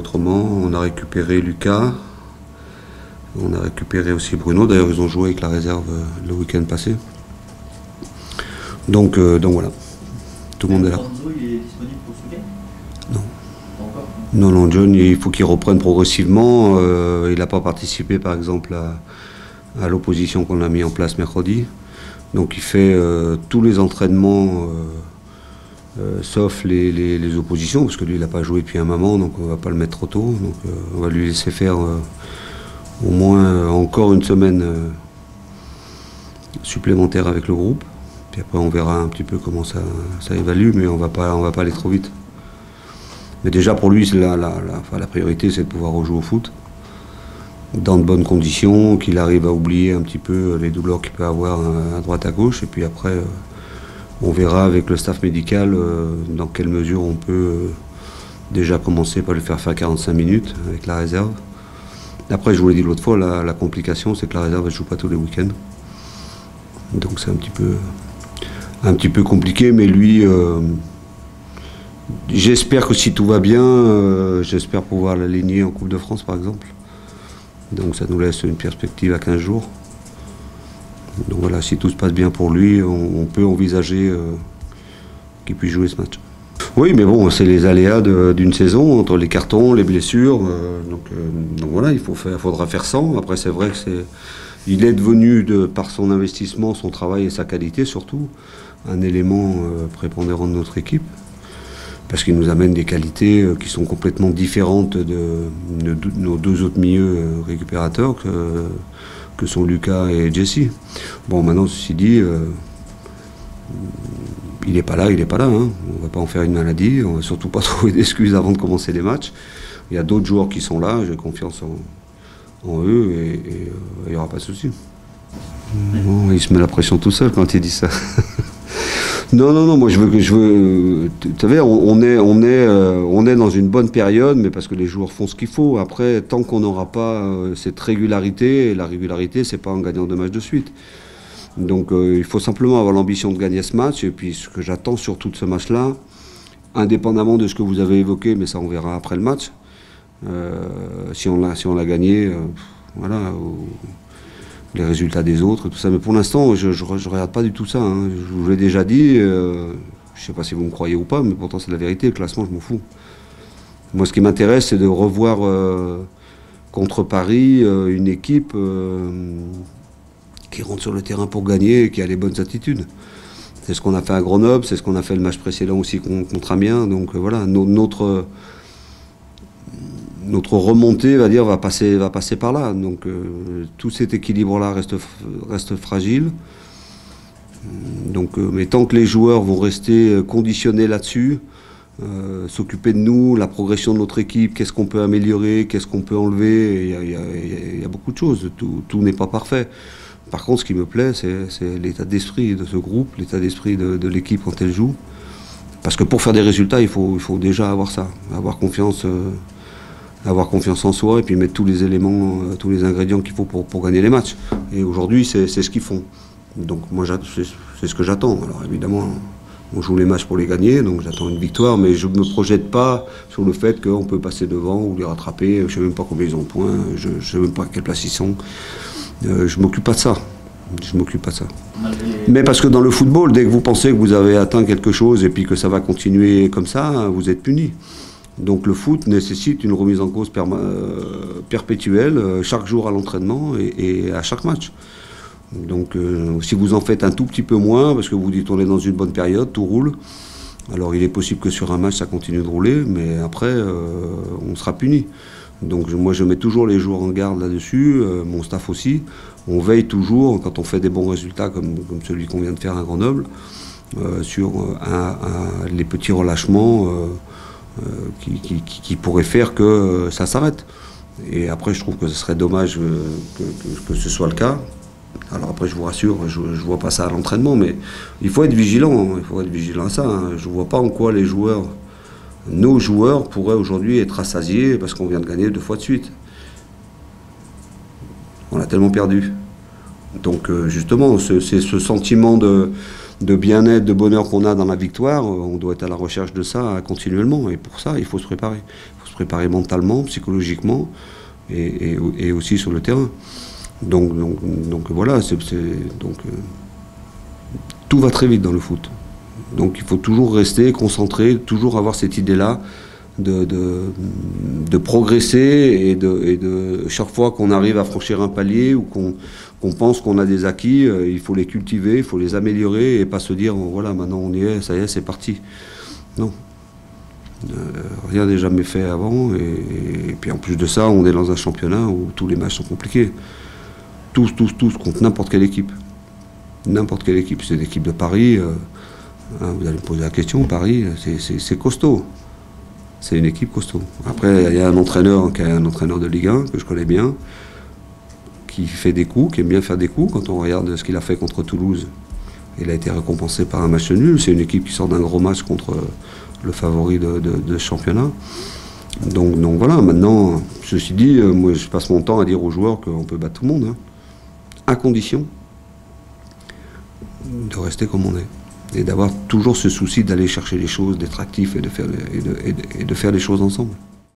autrement. On a récupéré Lucas, on a récupéré aussi Bruno. D'ailleurs, ils ont joué avec la réserve le week-end passé. Donc voilà, tout le monde est là. Lorenzo, il est disponible pour ce week-end? Non. Pas encore? Non, John, il faut qu'il reprenne progressivement. Il n'a pas participé, par exemple, à l'opposition qu'on a mis en place mercredi. Donc il fait tous les entraînements, sauf les oppositions, parce que lui, il n'a pas joué depuis un moment, donc on ne va pas le mettre trop tôt. Donc on va lui laisser faire au moins encore une semaine supplémentaire avec le groupe. Puis après, on verra un petit peu comment ça évalue, mais on va pas aller trop vite. Mais déjà, pour lui, la priorité, c'est de pouvoir rejouer au foot dans de bonnes conditions, qu'il arrive à oublier un petit peu les douleurs qu'il peut avoir à droite à gauche. Et puis après, on verra avec le staff médical dans quelle mesure on peut déjà commencer par lui faire 45 minutes avec la réserve. Après, je vous l'ai dit l'autre fois, la complication, c'est que la réserve ne joue pas tous les week-ends. Donc c'est un petit peu compliqué, mais lui, j'espère que si tout va bien, j'espère pouvoir l'aligner en Coupe de France par exemple. Donc ça nous laisse une perspective à 15 jours. Donc voilà, si tout se passe bien pour lui, on peut envisager qu'il puisse jouer ce match. Oui, mais bon, c'est les aléas d'une saison, entre les cartons, les blessures. Donc voilà, faudra faire sans. Après, c'est vrai qu'il est devenu, par son investissement, son travail et sa qualité surtout, un élément prépondérant de notre équipe. Parce qu'il nous amène des qualités qui sont complètement différentes de nos deux autres milieux récupérateurs que sont Lucas et Jesse. Bon, maintenant, ceci dit, il n'est pas là, il n'est pas là. Hein. On ne va pas en faire une maladie, on ne va surtout pas trouver d'excuses avant de commencer les matchs. Il y a d'autres joueurs qui sont là, j'ai confiance en eux et il n'y aura pas de souci. Bon, il se met la pression tout seul quand il dit ça. Non, moi je veux. Tu savez, on est dans une bonne période, mais parce que les joueurs font ce qu'il faut. Après, tant qu'on n'aura pas cette régularité, et la régularité, c'est pas en gagnant 2 matchs de suite. Donc il faut simplement avoir l'ambition de gagner ce match. Et puis ce que j'attends surtout de ce match-là, indépendamment de ce que vous avez évoqué, mais ça on verra après le match. Si on l'a gagné, voilà. Les résultats des autres, tout ça. Mais pour l'instant, je ne regarde pas du tout ça. Hein. Je vous l'ai déjà dit, je ne sais pas si vous me croyez ou pas, mais pourtant c'est la vérité, le classement, je m'en fous. Moi, ce qui m'intéresse, c'est de revoir contre Paris une équipe qui rentre sur le terrain pour gagner et qui a les bonnes attitudes. C'est ce qu'on a fait à Grenoble, c'est ce qu'on a fait le match précédent aussi contre Amiens. Donc voilà, notre remontée, va passer par là. Donc tout cet équilibre-là reste fragile. Donc, mais tant que les joueurs vont rester conditionnés là-dessus, s'occuper de nous, la progression de notre équipe, qu'est-ce qu'on peut améliorer, qu'est-ce qu'on peut enlever, il y a beaucoup de choses. Tout n'est pas parfait. Par contre, ce qui me plaît, c'est l'état d'esprit de ce groupe, l'état d'esprit de l'équipe quand elle joue. Parce que pour faire des résultats, il faut déjà avoir ça, avoir confiance en soi et puis mettre tous les éléments, tous les ingrédients qu'il faut pour gagner les matchs. Et aujourd'hui, c'est ce qu'ils font. Donc moi, c'est ce que j'attends. Alors évidemment, on joue les matchs pour les gagner, donc j'attends une victoire, mais je ne me projette pas sur le fait qu'on peut passer devant ou les rattraper. Je ne sais même pas combien ils ont de points, je ne sais même pas à quelle place ils sont. Je ne m'occupe pas de ça. Mais parce que dans le football, dès que vous pensez que vous avez atteint quelque chose et puis que ça va continuer comme ça, vous êtes puni. Donc le foot nécessite une remise en cause perpétuelle, chaque jour à l'entraînement et à chaque match. Donc si vous en faites un tout petit peu moins, parce que vous dites on est dans une bonne période, tout roule, alors il est possible que sur un match ça continue de rouler, mais après on sera puni. Donc moi je mets toujours les joueurs en garde là-dessus, mon staff aussi. On veille toujours, quand on fait des bons résultats comme celui qu'on vient de faire à Grenoble, sur les petits relâchements qui pourrait faire que ça s'arrête. Et après, je trouve que ce serait dommage que ce soit le cas. Alors après, je vous rassure, je ne vois pas ça à l'entraînement, mais il faut être vigilant. Il faut être vigilant à ça. Hein. Je ne vois pas en quoi nos joueurs pourraient aujourd'hui être rassasiés parce qu'on vient de gagner 2 fois de suite. On a tellement perdu. Donc justement, c'est ce sentiment de bien-être, de bonheur qu'on a dans la victoire, on doit être à la recherche de ça continuellement. Et pour ça, il faut se préparer. préparer mentalement, psychologiquement et aussi sur le terrain. Donc voilà, tout va très vite dans le foot. Donc il faut toujours rester concentré, toujours avoir cette idée-là de progresser et chaque fois qu'on arrive à franchir un palier ou qu'on pense qu'on a des acquis, il faut les cultiver, il faut les améliorer et pas se dire voilà, maintenant on y est, ça y est, c'est parti. Non. Rien n'est jamais fait avant et puis en plus de ça, on est dans un championnat où tous les matchs sont compliqués. Tous contre n'importe quelle équipe. N'importe quelle équipe. C'est l'équipe de Paris. Vous allez me poser la question, Paris, c'est costaud. C'est une équipe costaud. Après, il y a un entraîneur qui est un entraîneur de Ligue 1, que je connais bien, qui fait des coups, qui aime bien faire des coups. Quand on regarde ce qu'il a fait contre Toulouse, il a été récompensé par un match nul. C'est une équipe qui sort d'un gros match contre le favori de ce championnat. Donc voilà, maintenant, ceci dit, moi je passe mon temps à dire aux joueurs qu'on peut battre tout le monde, hein, à condition de rester comme on est. Et d'avoir toujours ce souci d'aller chercher les choses, d'être actif et de faire les choses ensemble.